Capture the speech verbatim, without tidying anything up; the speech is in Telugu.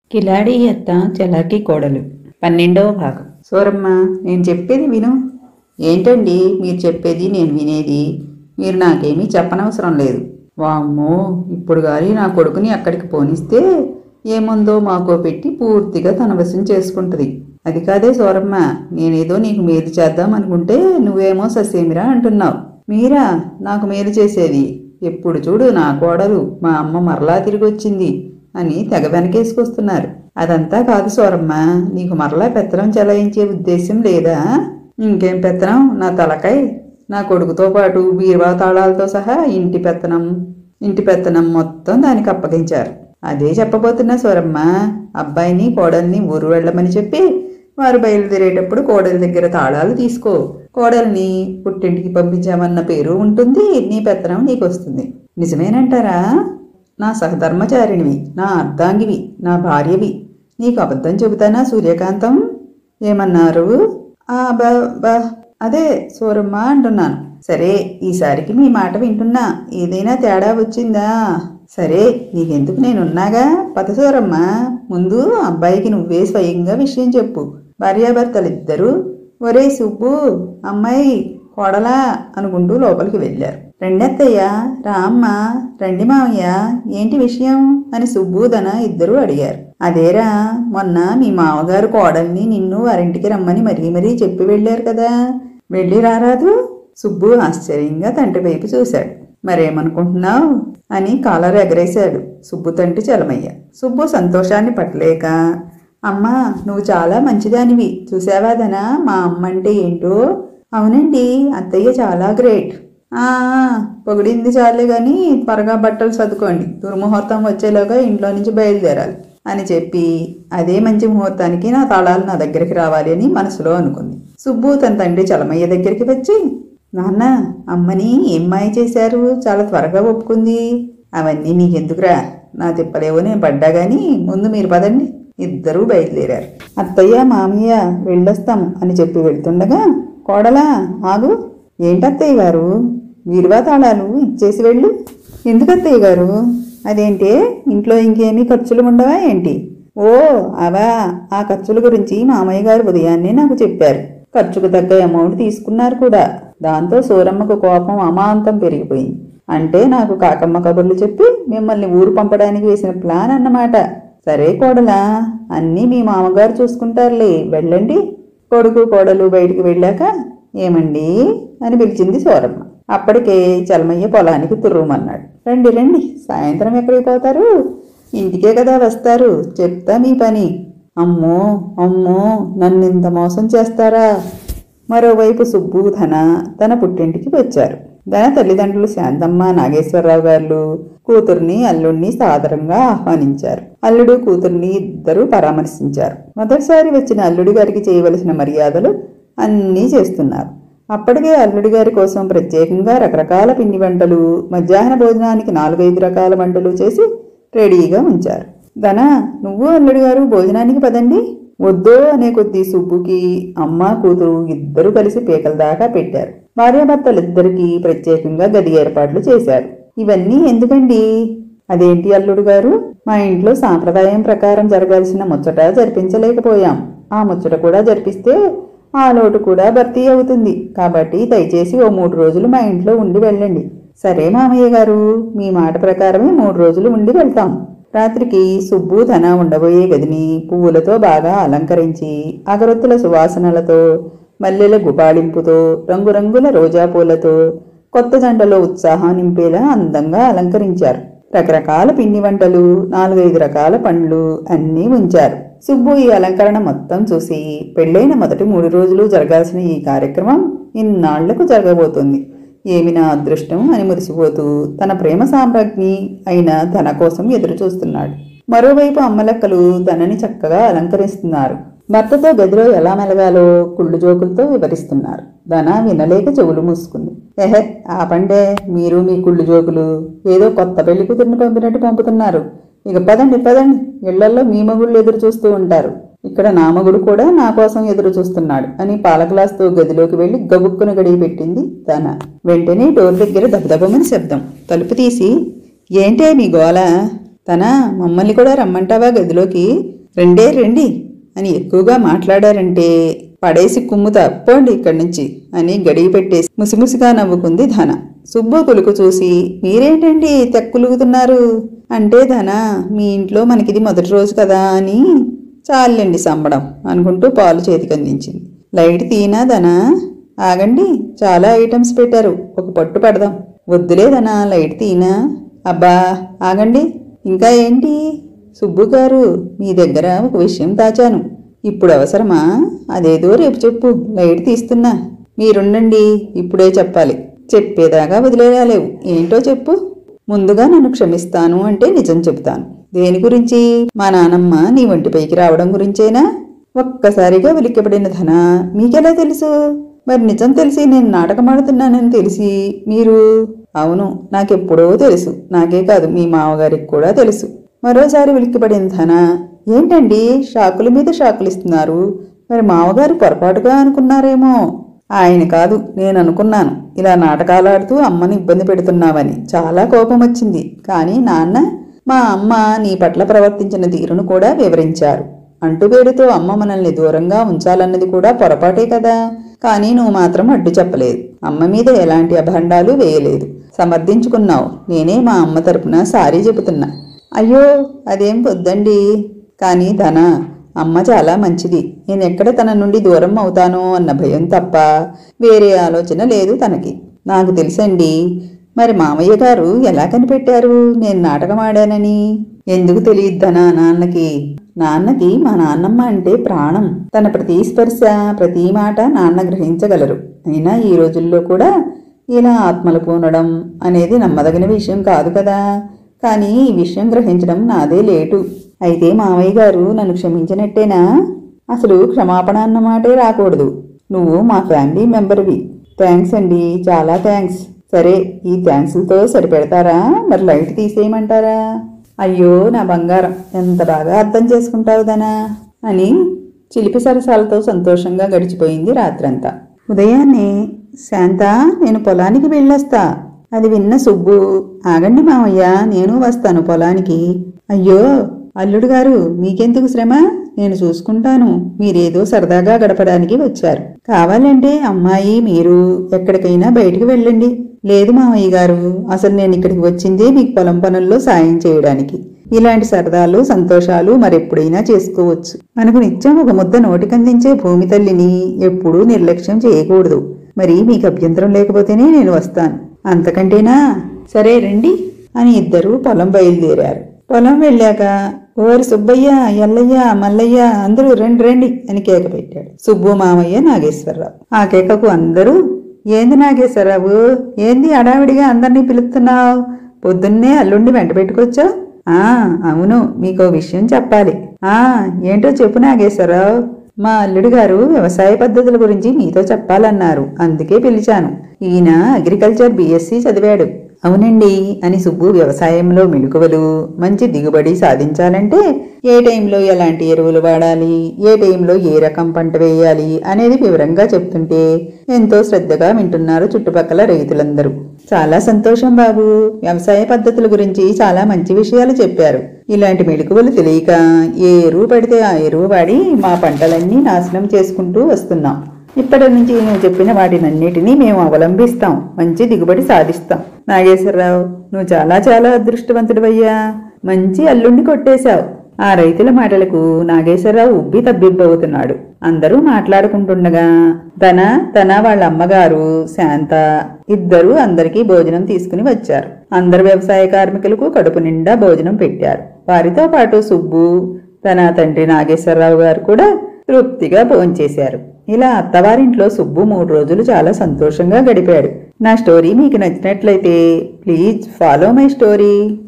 కిలాడి అత్త చలాకీ కోడలు పన్నెండవ భాగం. సూరమ్మ, నేను చెప్పేది విను. ఏంటండి మీరు చెప్పేది నేను వినేది? మీరు నాకేమీ చెప్పనవసరం లేదు. వామ్మో, ఇప్పుడు గాని నా కొడుకుని అక్కడికి పోనిస్తే ఏముందో మాకో పెట్టి పూర్తిగా తన వశం చేసుకుంటుంది. అది కాదే సూరమ్మ, నేనేదో నీకు మేలు చేద్దాం అనుకుంటే నువ్వేమో ససేమిరా అంటున్నావు. మీరా నాకు మేలు చేసేది? ఎప్పుడు చూడు నా కోడలు మా అమ్మ మరలా తిరిగి వచ్చింది అని తెగ వెనకేసుకొస్తున్నారు. అదంతా కాదు సూరమ్మ, నీకు మరలా పెత్తనం చెలాయించే ఉద్దేశం లేదా? ఇంకేం పెత్తనం నా తలకాయ్. నా కొడుకుతో పాటు బీరువా తాళాలతో సహా ఇంటి పెత్తనం ఇంటి పెత్తనం మొత్తం దానికి అప్పగించారు. అదే చెప్పబోతున్నా సూరమ్మ. అబ్బాయిని కోడల్ని ఊరు వెళ్ళమని చెప్పి వారు బయలుదేరేటప్పుడు కోడలి దగ్గర తాళాలు తీసుకో. కోడల్ని పుట్టింటికి పంపించామన్న పేరు ఉంటుంది, నీ పెత్తనం నీకు వస్తుంది. నిజమేనంటారా? నా సహధర్మచారిణివి, నా అర్ధాంగివి, నా భార్యవి. నీకు అబద్ధం చెబుతానా సూర్యకాంతం? ఏమన్నారు? ఆ బా బా అదే సూరమ్మ అంటున్నాను. సరే, ఈసారికి మీ మాట వింటున్నా. ఏదైనా తేడా వచ్చిందా? సరే, నీకెందుకు, నేనున్నాగా. పద సూరమ్మ, ముందు అబ్బాయికి నువ్వే స్వయంగా విషయం చెప్పు. భార్యాభర్తలిద్దరూ ఒరే సుబ్బు, అమ్మాయి, కోడలా అనుకుంటూ లోపలికి వెళ్ళారు. రెండత్తయ్య, రామ్మ, రండి మావయ్య, ఏంటి విషయం అని సుబ్బు ధన ఇద్దరూ అడిగారు. అదేరా, మొన్న మీ మామగారు కోడల్ని నిన్ను వారింటికి రమ్మని మరీ మరీ చెప్పి వెళ్ళారు కదా, వెళ్ళి రారాదు? సుబ్బు ఆశ్చర్యంగా తండ్రి వైపు చూశాడు. మరేమనుకుంటున్నావు అని కాలర్ ఎగరేశాడు సుబ్బు తండ్రి చలమయ్య. సుబ్బు సంతోషాన్ని పట్టలేక, అమ్మా, నువ్వు చాలా మంచిదానివి, చూసావా ధన మా అమ్మ అంటే ఏంటో? అవునండి, అత్తయ్య చాలా గ్రేట్. ఆ పొగిడింది చాలే గాని త్వరగా బట్టలు సర్దుకోండి, దుర్ముహూర్తం వచ్చేలోగా ఇంట్లో నుంచి బయలుదేరాలి అని చెప్పి అదే మంచి ముహూర్తానికి నా తాళాలు నా దగ్గరికి రావాలి అని మనసులో అనుకుంది. సుబ్బు తన తండ్రి చలమయ్య దగ్గరికి వచ్చి, నాన్న, అమ్మని ఏం మాయ చేశారు? చాలా త్వరగా ఒప్పుకుంది. అవన్నీ నీకెందుకురా, నా తిప్పలేవో నేను పడ్డా గాని ముందు మీరు పదండి. ఇద్దరూ బయలుదేరారు. అత్తయ్య మామయ్య వెళ్ళొస్తాము అని చెప్పి వెళ్తుండగా, కోడలా ఆగు. ఏంటత్తయ్య గారు, వీరువా తాళాలు ఇచ్చేసి వెళ్ళు. ఎందుకు అత్తయ్య గారు? అదేంటే, ఇంట్లో ఇంకేమీ ఖర్చులు ఉండవా ఏంటి? ఓ అవా, ఆ ఖర్చుల గురించి మామయ్య గారు ఉదయాన్నే నాకు చెప్పారు. ఖర్చుకు తగ్గ అమౌంట్ తీసుకున్నారు కూడా. దాంతో సూరమ్మకు కోపం అమాంతం పెరిగిపోయింది. అంటే నాకు కాకమ్మ కబుర్లు చెప్పి మిమ్మల్ని ఊరు పంపడానికి వేసిన ప్లాన్ అన్నమాట. సరే కోడలా, అన్నీ మీ మామగారు చూసుకుంటారులే, వెళ్ళండి. కొడుకు కోడలు బయటికి వెళ్ళాక, ఏమండి అని పిలిచింది సూరమ్మ. అప్పటికే చలమయ్య పొలానికి తుర్రుమన్నాడు. రండి రండి, సాయంత్రం ఎక్కడికి పోతారు? ఇంటికే కదా వస్తారు, చెప్తా మీ పని. అమ్మో అమ్మో, నన్నింత మోసం చేస్తారా? మరోవైపు సుబ్బు ధన తన పుట్టింటికి వచ్చారు. ధన తల్లిదండ్రులు శాంతమ్మ నాగేశ్వరరావు గారు కూతుర్ని అల్లుడిని సాదరంగా ఆహ్వానించారు. అల్లుడు కూతుర్ని ఇద్దరూ పరామర్శించారు. మొదటిసారి వచ్చిన అల్లుడి గారికి చేయవలసిన మర్యాదలు అన్నీ చేస్తున్నారు. అప్పటికే అల్లుడి గారి కోసం ప్రత్యేకంగా రకరకాల పిండి వంటలు, మధ్యాహ్న భోజనానికి నాలుగైదు రకాల వంటలు చేసి రెడీగా ఉంచారు. ధన, నువ్వు అల్లుడి గారు భోజనానికి పదండి. వద్దో అనే కొద్దీ సుబ్బుకి అమ్మ కూతురు ఇద్దరూ కలిసి పీకల దాకా పెట్టారు. భార్యాభర్తలిద్దరికీ ప్రత్యేకంగా గది ఏర్పాట్లు చేశారు. ఇవన్నీ ఎందుకండి? అదేంటి అల్లుడు గారు, మా ఇంట్లో సాంప్రదాయం ప్రకారం జరగాల్సిన ముచ్చట జరిపించలేకపోయాం. ఆ ముచ్చట కూడా జరిపిస్తే ఆ లోటు కూడా భర్తీ అవుతుంది. కాబట్టి దయచేసి ఓ మూడు రోజులు మా ఇంట్లో ఉండి వెళ్ళండి. సరే మామయ్య గారు, మీ మాట ప్రకారమే మూడు రోజులు ఉండి వెళ్తాం. రాత్రికి సుబ్బు ధన ఉండబోయే గదిని పువ్వులతో బాగా అలంకరించి అగరొత్తుల సువాసనలతో, మల్లెల గుబాళింపుతో, రంగురంగుల రోజా పూలతో కొత్త జంటలో ఉత్సాహం నింపేలా అందంగా అలంకరించారు. రకరకాల పిండి వంటలు, నాలుగైదు రకాల పండ్లు అన్నీ ఉంచారు. సుబ్బు ఈ అలంకరణ మొత్తం చూసి పెళ్ళైన మొదటి మూడు రోజులు జరగాల్సిన ఈ కార్యక్రమం ఇన్నాళ్లకు జరగబోతుంది. ఏమి నా అదృష్టం అని మురిసిపోతూ తన ప్రేమ సామ్రాజ్ఞి అయిన ధన కోసం ఎదురు చూస్తున్నాడు. మరోవైపు అమ్మలక్కలు ధనని చక్కగా అలంకరిస్తున్నారు. భర్తతో గదిలో ఎలా మెలగాలో కుళ్ళు జోకులతో వివరిస్తున్నారు. ధన వినలేక చెవులు మూసుకుంది. ఎహె, ఆపండే మీరు మీ కుళ్ళు జోకులు. ఏదో కొత్త పెళ్లి కూతురిని పంపినట్టు పంపుతున్నారు. ఇక పదండి పదండి, ఇళ్లల్లో మీ మగుళ్ళు ఎదురు చూస్తూ ఉంటారు. ఇక్కడ నా మగుడు కూడా నా కోసం ఎదురు చూస్తున్నాడు అని పాల గ్లాసుతో గదిలోకి వెళ్లి గబుక్కును గడిగి పెట్టింది ధన. వెంటనే డోర్ దగ్గర దబదబమని శబ్దం. తలుపు తీసి, ఏంటే మీ గోల? తన, మమ్మల్ని కూడా రమ్మంటావా గదిలోకి రెండే రండి అని ఎక్కువగా మాట్లాడారంటే పడేసి కుమ్ముతా, పోండి ఇక్కడి నుంచి అని గడియ పెట్టేసి ముసిముసిగా నవ్వుకుంది ధన. సుబ్బు కులుకు చూసి, మీరేంటండి తెక్కులుగుతున్నారు అంటే, ధన మీ ఇంట్లో మనకిది మొదటి రోజు కదా అని చాలండి సంబడం అనుకుంటూ పాలు చేతికి అందించింది. లైట్ తీనా ధన? ఆగండి, చాలా ఐటమ్స్ పెట్టారు, ఒక పట్టు పడదాం. వద్దులేదనా, లైట్ తీనా? అబ్బా ఆగండి, ఇంకా ఏంటి? సుబ్బు గారు, మీ దగ్గర ఒక విషయం దాచాను, ఇప్పుడు అవసరమా? అదేదో రేపు చెప్పు, లైట్ తీస్తున్నా. మీరుండండి, ఇప్పుడే చెప్పాలి, చెప్పేదాకా వదిలేరాలేవు. ఏంటో చెప్పు. ముందుగా నన్ను క్షమిస్తాను అంటే నిజం చెబుతాను. దేని గురించి? మా నానమ్మ నీ ఒంటిపైకి రావడం గురించేనా? ఒక్కసారిగా ఉలిక్కిపడిన ధన, మీకెలా తెలుసు? మరి నిజం తెలిసి నేను నాటకమాడుతున్నానని తెలిసి మీరు? అవును, నాకెప్పుడో తెలుసు. నాకే కాదు, మీ మామగారికి కూడా తెలుసు. మరోసారి ఉలిక్కిపడిన ధన, ఏంటండి షాకుల మీద షాకులు ఇస్తున్నారు? మరి మామగారు పొరపాటుగా అనుకున్నారేమో. ఆయన కాదు, నేను అనుకున్నాను. ఇలా నాటకాలాడుతూ అమ్మని ఇబ్బంది పెడుతున్నావని చాలా కోపం వచ్చింది. కానీ నాన్న, మా అమ్మ నీ పట్ల ప్రవర్తించిన తీరును కూడా వివరించారు. అంటువేడుతో అమ్మ మనల్ని దూరంగా ఉంచాలన్నది కూడా పొరపాటే కదా. కానీ నువ్వు మాత్రం అడ్డు చెప్పలేదు. అమ్మ మీద ఎలాంటి అభండాలు వేయలేదు, సమర్థించుకున్నావు. నేనే మా అమ్మ తరపున సారీ చెబుతున్నా. అయ్యో అదేం వద్దండి. కానీ ధన, అమ్మ చాలా మంచిది. నేనెక్కడ తన నుండి దూరం అవుతానో అన్న భయం తప్ప వేరే ఆలోచన లేదు తనకి. నాకు తెలుసండి. మరి మామయ్య గారు ఎలా కనిపెట్టారు నేను నాటకం ఆడానని? ఎందుకు తెలియద్దనా నాన్నకి? నాన్నకి మా నాన్నమ్మ అంటే ప్రాణం. తన ప్రతి స్పర్శ, ప్రతి మాట నాన్న గ్రహించగలరు. అయినా ఈ రోజుల్లో కూడా ఇలా ఆత్మలు పూనడం అనేది నమ్మదగిన విషయం కాదు కదా. కానీ ఈ విషయం గ్రహించడం నాదే లేటు. అయితే మామయ్య గారు నన్ను క్షమించినట్టేనా? అసలు క్షమాపణ అన్నమాటే రాకూడదు. నువ్వు మా ఫ్యామిలీ మెంబర్వి. థ్యాంక్స్ అండి, చాలా థ్యాంక్స్. సరే, ఈ థ్యాంక్స్లతో సరిపెడతారా? మరి లైట్ తీసేయమంటారా? అయ్యో నా బంగారం, ఎంత బాగా అర్థం చేసుకుంటావు దనా అని చిలిపి సరసాలతో సంతోషంగా గడిచిపోయింది రాత్రంతా. ఉదయాన్నే, శాంత నేను పొలానికి వెళ్ళొస్తా. అది విన్న సుబ్బు, ఆగండి మామయ్య, నేను వస్తాను పొలానికి. అయ్యో అల్లుడు గారు, మీకెందుకు శ్రమ? నేను చూసుకుంటాను. మీరేదో సరదాగా గడపడానికి వచ్చారు. కావాలంటే అమ్మాయి మీరు ఎక్కడికైనా బయటికి వెళ్ళండి. లేదు మామయ్య గారు, అసలు నేను ఇక్కడికి వచ్చిందే మీకు పొలం పనుల్లో సాయం చేయడానికి. ఇలాంటి సరదాలు, సంతోషాలు మరెప్పుడైనా చేసుకోవచ్చు. మనకు నిత్యం ఒక ముద్ద నోటికందించే భూమి తల్లిని ఎప్పుడూ నిర్లక్ష్యం చేయకూడదు. మరి మీకు అభ్యంతరం లేకపోతేనే నేను వస్తాను. అంతకంటేనా? సరే రండి అని ఇద్దరూ పొలం బయలుదేరారు. పొలం వెళ్ళాక, ఓరి సుబ్బయ్య, ఎల్లయ్య, మల్లయ్య అందరూ రండి రండి అని కేక పెట్టాడు సుబ్బు మామయ్య నాగేశ్వరరావు. ఆ కేకకు అందరూ, ఏంది నాగేశ్వరరావు, ఏంది అడావిడిగా అందరినీ పిలుస్తున్నావు? పొద్దున్నే అల్లుండి వెంట పెట్టుకొచ్చావు? ఆ అవును, మీకో విషయం చెప్పాలి. ఆ ఏంటో చెప్పు నాగేశ్వరరావు. మా అల్లుడు గారు వ్యవసాయ పద్ధతుల గురించి నీతో చెప్పాలన్నారు, అందుకే పిలిచాను. ఈయన అగ్రికల్చర్ బీఎస్సీ చదివాడు. అవునండి అని సుబ్బు వ్యవసాయంలో మెళుకువలు, మంచి దిగుబడి సాధించాలంటే ఏ టైంలో ఎలాంటి ఎరువులు వాడాలి, ఏ టైంలో ఏ రకం పంట వేయాలి అనేది వివరంగా చెప్తుంటే ఎంతో శ్రద్ధగా వింటున్నారు చుట్టుపక్కల రైతులందరూ. చాలా సంతోషం బాబు, వ్యవసాయ పద్ధతుల గురించి చాలా మంచి విషయాలు చెప్పారు. ఇలాంటి మెళుకువలు తెలియక ఏ ఎరువు పడితే ఆ ఎరువు వాడి మా పంటలన్నీ నాశనం చేసుకుంటూ వస్తున్నాం. ఇప్పటి నుంచి నువ్వు చెప్పిన వాటినన్నిటినీ మేము అవలంబిస్తాం, మంచి దిగుబడి సాధిస్తాం. నాగేశ్వరరావు, నువ్వు చాలా చాలా అదృష్టవంతుడివయ్యా, మంచి అల్లుండి కొట్టేశావు. ఆ రైతుల మాటలకు నాగేశ్వరరావు ఉబ్బి తబ్బిబ్బవుతున్నాడు. అందరూ మాట్లాడుకుంటుండగా తన తన వాళ్ళ అమ్మగారు శాంత ఇద్దరూ అందరికీ భోజనం తీసుకుని వచ్చారు. అందరు వ్యవసాయ కార్మికులకు కడుపు నిండా భోజనం పెట్టారు. వారితో పాటు సుబ్బు, తన తండ్రి నాగేశ్వరరావు గారు కూడా తృప్తిగా భోంచేశారు. ఇలా అత్తవారింట్లో సుబ్బు మూడు రోజులు చాలా సంతోషంగా గడిపాడు. నా స్టోరీ మీకు నచ్చినట్లయితే ప్లీజ్ ఫాలో మై స్టోరీ.